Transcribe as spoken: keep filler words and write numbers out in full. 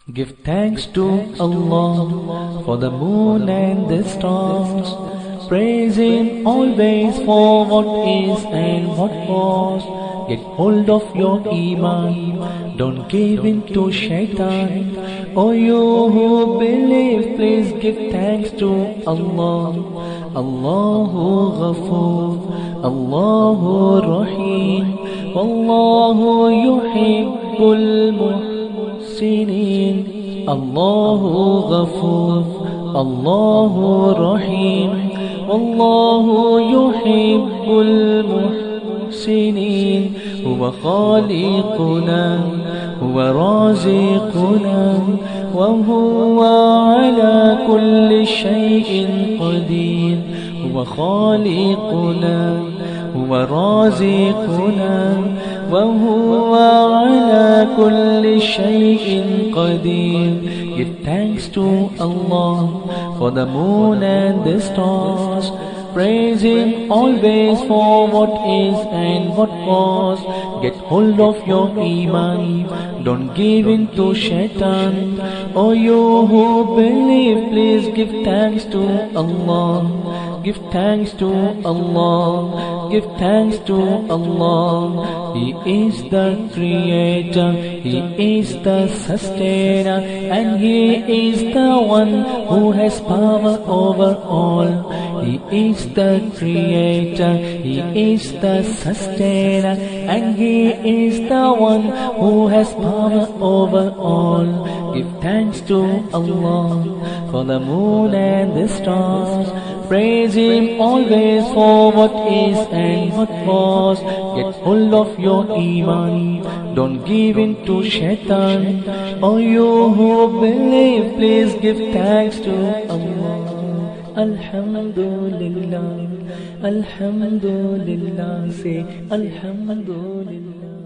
Give thanks to Allah for the moon and the stars. Praise Him always for what is and what was. Get hold of your Iman, don't give in to shaitan. O you who believe, please give thanks to Allah. Allahu Ghafoor, Allahu Rahim, Wallahu yuhibbul muhsinin. Allahu Ghafoor, Allahu Rahim, Wallahu yuhibbul muhsinin. Huwa khaliquna, huwa raziquna, wa huwa ala kulli shay'in qadir. Huwa khaliquna, huwa raziquna, wa huwa ala kulli shay'in qadir. Give thanks to Allah for the moon and the stars. Praise Him always for what is and what was. Get hold of your Iman, don't give in to shaitan. O you who believe, please give thanks to Allah. Give thanks to Allah, give thanks to Allah. He is the Creator, He is the Sustainer, and He is the one who has power over all. He is the Creator, He is the Sustainer, and He is the one who has power over all. Give thanks to Allah for the moon and the stars. Praise Him always for what is and what was. Get hold of your Iman, don't give in to shaitan. O you who believe, please give thanks to Allah. Alhamdulillah, Alhamdulillah, say Alhamdulillah.